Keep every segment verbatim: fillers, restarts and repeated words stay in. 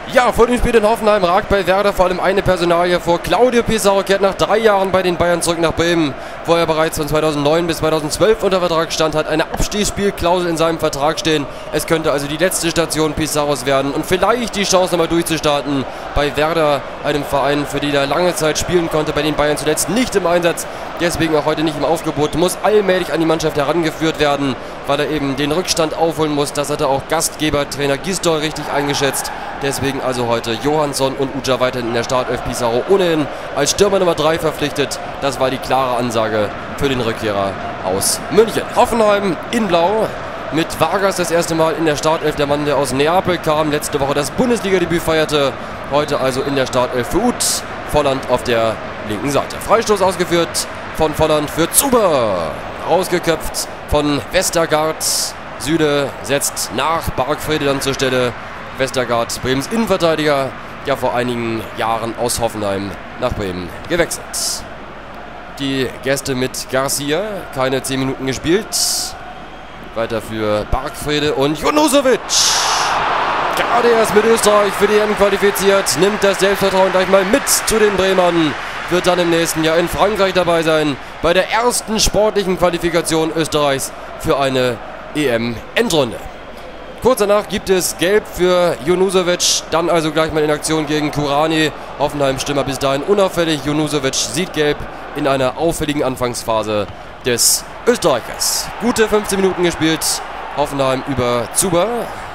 Ja, vor dem Spiel in Hoffenheim ragt bei Werder vor allem eine Personalie vor. Claudio Pizarro kehrt nach drei Jahren bei den Bayern zurück nach Bremen, wo er bereits von zweitausendneun bis zweitausendzwölf unter Vertrag stand, hat eine Abstiegsspielklausel in seinem Vertrag stehen. Es könnte also die letzte Station Pizarros werden und vielleicht die Chance nochmal durchzustarten bei Werder, einem Verein, für den er lange Zeit spielen konnte, bei den Bayern zuletzt nicht im Einsatz, deswegen auch heute nicht im Aufgebot, muss allmählich an die Mannschaft herangeführt werden, weil er eben den Rückstand aufholen muss. Das hatte auch Gastgeber-Trainer Gisdol richtig eingeschätzt. Deswegen also heute Johansson und Uja weiterhin in der Startelf, Pizarro ohnehin als Stürmer Nummer drei verpflichtet. Das war die klare Ansage für den Rückkehrer aus München. Hoffenheim in Blau mit Vargas das erste Mal in der Startelf. Der Mann, der aus Neapel kam, letzte Woche das Bundesliga-Debüt feierte. Heute also in der Startelf für Uth. Volland auf der linken Seite. Freistoß ausgeführt von Volland für Zuber. Rausgeköpft von Westergaard. Süle setzt nach Bargfrede dann zur Stelle. Westergaard, Bremens Innenverteidiger, ja vor einigen Jahren aus Hoffenheim nach Bremen gewechselt. Die Gäste mit Garcia, keine zehn Minuten gespielt. Weiter für Bargfrede und Junusovic. Gerade erst mit Österreich für die E M qualifiziert, nimmt das Selbstvertrauen gleich mal mit zu den Bremern. Wird dann im nächsten Jahr in Frankreich dabei sein, bei der ersten sportlichen Qualifikation Österreichs für eine E M-Endrunde. Kurz danach gibt es Gelb für Junusovic, dann also gleich mal in Aktion gegen Kurani. Hoffenheim-Stürmer bis dahin unauffällig. Junusovic sieht Gelb in einer auffälligen Anfangsphase des Österreichers. Gute fünfzehn Minuten gespielt. Hoffenheim über Zuber.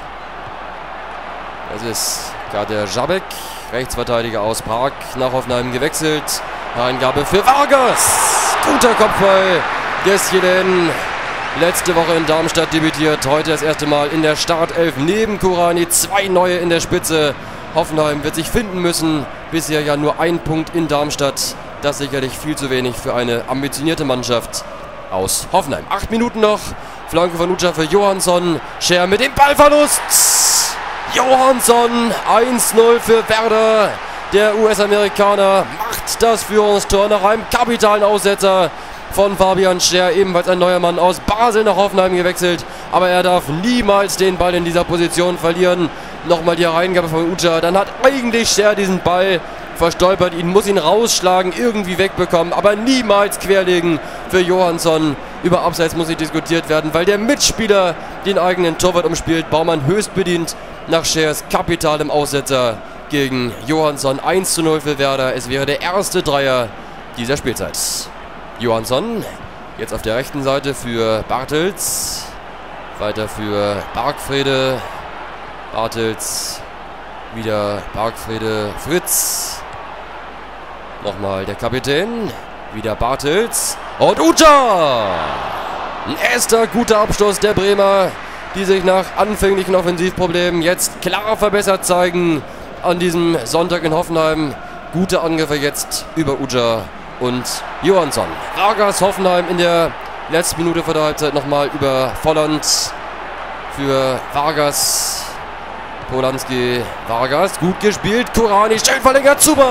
Das ist Kader Jabek, Rechtsverteidiger aus Prag, nach Hoffenheim gewechselt. Hereingabe für Vargas. Guter Kopfball des Chilen. Letzte Woche in Darmstadt debütiert, heute das erste Mal in der Startelf neben Kurani. Zwei neue in der Spitze. Hoffenheim wird sich finden müssen. Bisher ja nur ein Punkt in Darmstadt. Das sicherlich viel zu wenig für eine ambitionierte Mannschaft aus Hoffenheim. Acht Minuten noch. Flanke von Uja für Johansson. Scher mit dem Ballverlust. Johansson eins null für Werder. Der U S-Amerikaner macht das Führungstor nach einem kapitalen Aussetzer von Fabian Scher, ebenfalls ein neuer Mann aus Basel nach Hoffenheim gewechselt. Aber er darf niemals den Ball in dieser Position verlieren. Nochmal die Hereingabe von Uja. Dann hat eigentlich Scher diesen Ball verstolpert. Ihn muss ihn rausschlagen, irgendwie wegbekommen, aber niemals querlegen für Johansson. Über Abseits muss nicht diskutiert werden, weil der Mitspieler den eigenen Torwart umspielt. Baumann höchst bedient nach Schers kapitalem Aussetzer gegen Johansson. eins zu null für Werder. Es wäre der erste Dreier dieser Spielzeit. Johansson, jetzt auf der rechten Seite für Bartels. Weiter für Bargfrede. Bartels, wieder Bargfrede, Fritz. Nochmal der Kapitän. Wieder Bartels. Und Uja! Ein erster guter Abschluss der Bremer, die sich nach anfänglichen Offensivproblemen jetzt klar verbessert zeigen an diesem Sonntag in Hoffenheim. Gute Angriffe jetzt über Uja und Johansson. Vargas Hoffenheim in der letzten Minute vor der Halbzeit nochmal über Volland für Vargas. Polanski, Vargas, gut gespielt. Kurani, schön verlängert, super!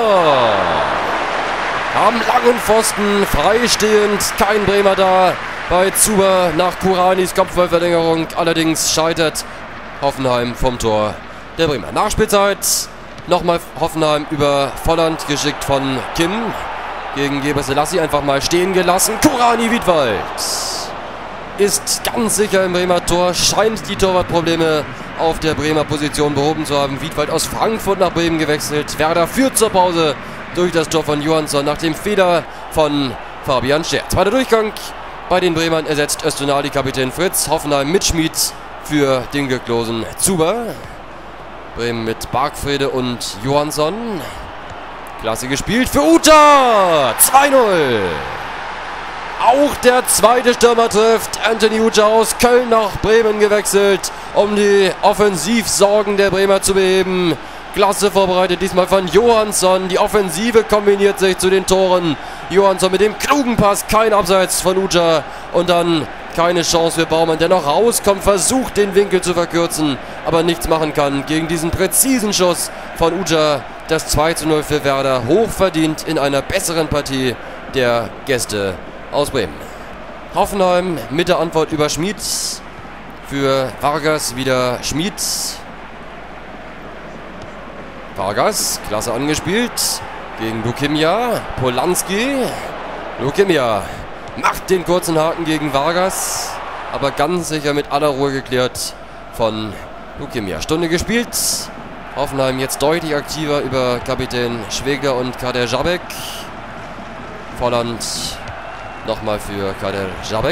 Am langen Pfosten, freistehend, kein Bremer da bei Zuber nach Kuranis Kopfballverlängerung. Allerdings scheitert Hoffenheim vom Tor der Bremer. Nachspielzeit, nochmal Hoffenheim über Volland, geschickt von Kim. Gegen Geber Selassie einfach mal stehen gelassen. Kurani Wiedwald ist ganz sicher im Bremer Tor, scheint die Torwartprobleme auf der Bremer Position behoben zu haben. Wiedwald aus Frankfurt nach Bremen gewechselt. Werder führt zur Pause durch das Tor von Johansson nach dem Fehler von Fabian Scher. Zweiter Durchgang bei den Bremern, ersetzt Öztunali Kapitän Fritz. Hoffenheim mit Schmid für den glücklosen Zuber. Bremen mit Bargfrede und Johansson. Klasse gespielt für Uja. zwei null. Auch der zweite Stürmer trifft. Anthony Uja aus Köln nach Bremen gewechselt, um die Offensivsorgen der Bremer zu beheben. Klasse vorbereitet, diesmal von Johansson. Die Offensive kombiniert sich zu den Toren. Johansson mit dem klugen Pass, kein Abseits von Uja. Und dann keine Chance für Baumann, der noch rauskommt, versucht den Winkel zu verkürzen, aber nichts machen kann gegen diesen präzisen Schuss von Uja. Das zwei zu null für Werder, hochverdient in einer besseren Partie der Gäste aus Bremen. Hoffenheim mit der Antwort über Schmid. Für Vargas wieder Schmid. Vargas, klasse angespielt. Gegen Lukemia. Polanski. Lukemia macht den kurzen Haken gegen Vargas. Aber ganz sicher mit aller Ruhe geklärt von Lukemia. Stunde gespielt. Hoffenheim jetzt deutlich aktiver über Kapitän Schwegler und Kader Žabek. Volland nochmal für Kader Žabek.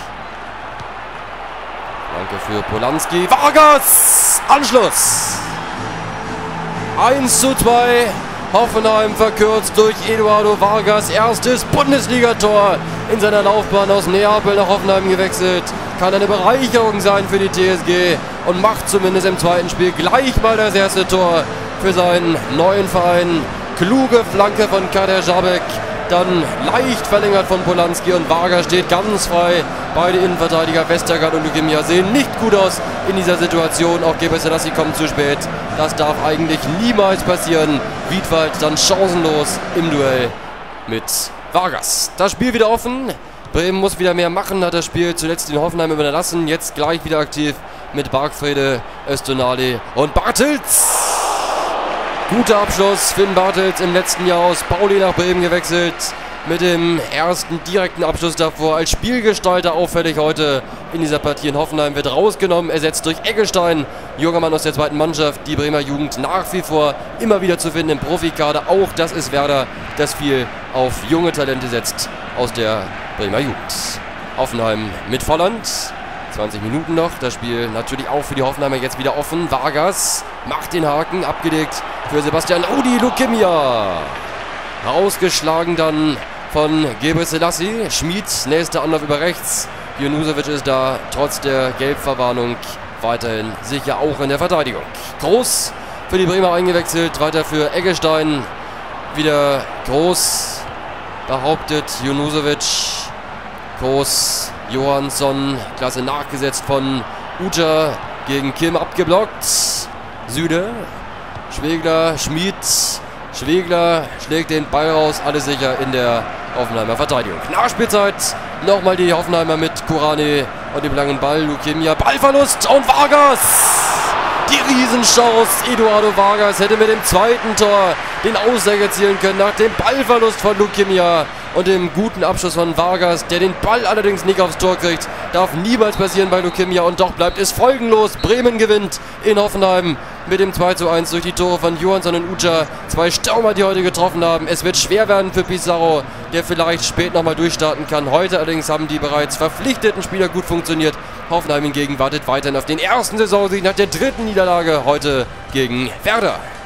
Danke für Polanski. Vargas! Anschluss! eins zu zwei. Hoffenheim verkürzt durch Eduardo Vargas. Erstes Bundesligator in seiner Laufbahn, aus Neapel nach Hoffenheim gewechselt. Kann eine Bereicherung sein für die T S G und macht zumindest im zweiten Spiel gleich mal das erste Tor für seinen neuen Verein. Kluge Flanke von Kader Žabek. Dann leicht verlängert von Polanski und Vargas steht ganz frei. Beide Innenverteidiger Vestergaard und Lukemia sehen nicht gut aus in dieser Situation. Auch Gebrselassie kommt zu spät. Das darf eigentlich niemals passieren. Wiedwald dann chancenlos im Duell mit Vargas. Das Spiel wieder offen. Bremen muss wieder mehr machen, hat das Spiel zuletzt in Hoffenheim überlassen. Jetzt gleich wieder aktiv mit Bargfrede, Öztunali und Bartels. Guter Abschluss, Finn Bartels im letzten Jahr aus Pauli nach Bremen gewechselt. Mit dem ersten direkten Abschluss davor als Spielgestalter auffällig heute in dieser Partie in Hoffenheim. Wird rausgenommen, ersetzt durch Eggestein. Junger Mann aus der zweiten Mannschaft. Die Bremer Jugend nach wie vor immer wieder zu finden im Profikader. Auch das ist Werder, das viel auf junge Talente setzt aus der Bremer Jugend. Hoffenheim mit Volland. zwanzig Minuten noch. Das Spiel natürlich auch für die Hoffenheimer jetzt wieder offen. Vargas macht den Haken, abgedeckt für Sebastian Rudi. Lukemia rausgeschlagen dann von Gebrselassie. Schmid, nächster Anlauf über rechts. Junusovic ist da trotz der Gelbverwarnung weiterhin sicher auch in der Verteidigung. Groß für die Bremer eingewechselt, weiter für Eggestein. Wieder Groß, behauptet Junusovic. Groß, Johansson, klasse nachgesetzt von Uta, gegen Kim abgeblockt. Süde, Schwegler, Schmid. Schwegler schlägt den Ball raus, alles sicher in der Hoffenheimer Verteidigung. Nachspielzeit, nochmal die Hoffenheimer mit Kurani und dem langen Ball. Lukemia, Ballverlust und Vargas! Die Riesenchance, Eduardo Vargas hätte mit dem zweiten Tor den Ausgleich erzielen können nach dem Ballverlust von Lukemia und dem guten Abschluss von Vargas, der den Ball allerdings nicht aufs Tor kriegt. Darf niemals passieren bei Lukemia und doch bleibt es folgenlos. Bremen gewinnt in Hoffenheim mit dem zwei zu eins durch die Tore von Johansson und Uta. Zwei Stürmer, die heute getroffen haben. Es wird schwer werden für Pizarro, der vielleicht spät nochmal durchstarten kann. Heute allerdings haben die bereits verpflichteten Spieler gut funktioniert. Hoffenheim hingegen wartet weiterhin auf den ersten Saisonsieg nach der dritten Niederlage heute gegen Werder.